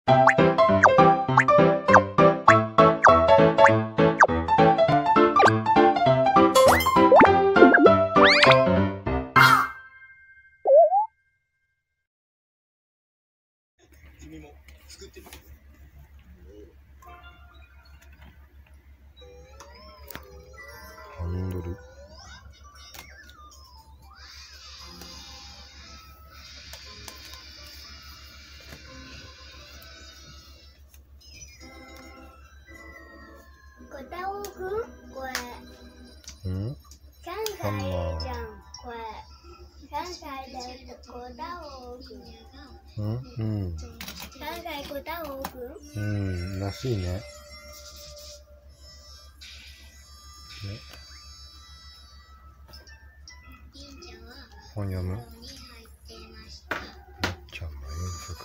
君も作ってみて。 ハンドル。 小田尾くん、これ。 3 歳じゃん、これ。3歳だよ、小田尾くん。3歳小田尾くん。 らしいね。本読む。もっちゃんの遠足。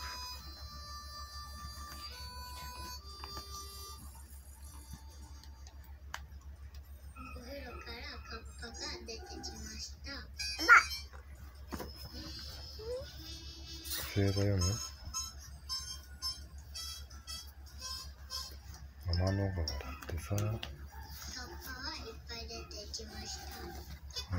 お風呂からカッパが出てきました。 聖語読む。天の川だってさ。 カッパはいっぱい出てきました。 はい。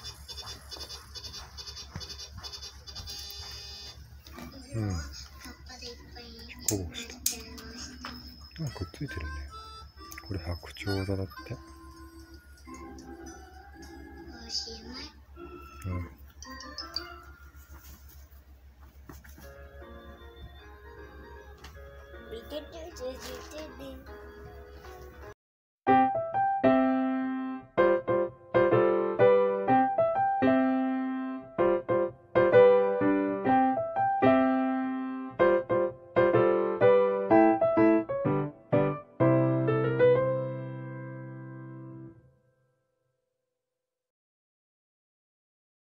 カッパでいっぱい保護した。くっついてるね。これ白鳥座だって。 おしまい。見てて。